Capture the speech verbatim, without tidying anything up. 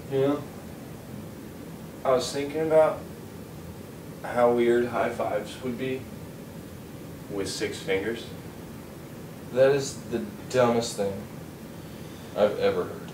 You know? I was thinking about how weird high fives would be with six fingers. That is the dumbest thing I've ever heard.